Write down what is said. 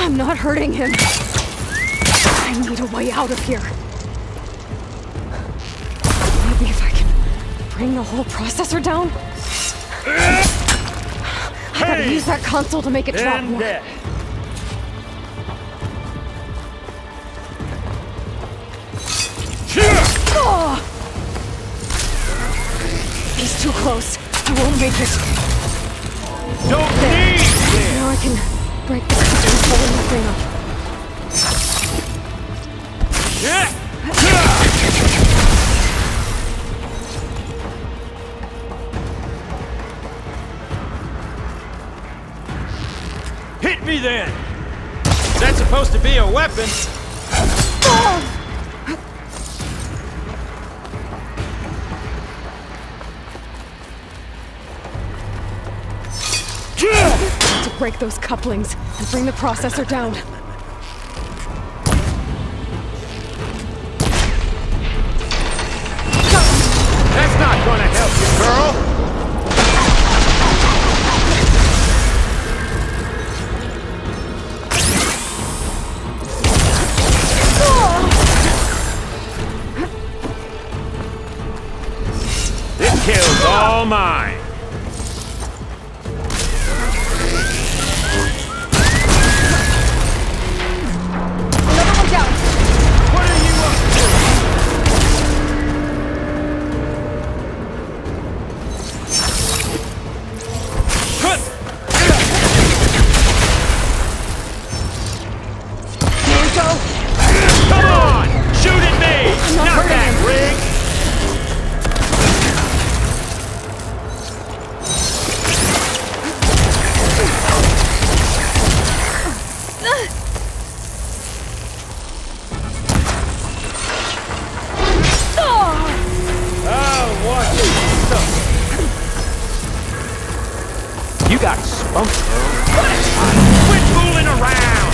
I'm not hurting him. I need a way out of here. Maybe if I can bring the whole processor down? I gotta use that console to make it drop more. Oh! He's too close. I won't make it. Don't need! Now I can break the couplings holding the thing up. Hit me then! That's supposed to be a weapon! To break those couplings and bring the processor down. That's not gonna help you, girl! This kill's all mine! Another one down! What are you up to? Here we go! Come on! Shoot at me! I'm not hurting that him. rig! You got spunk, girl. Quit fooling around!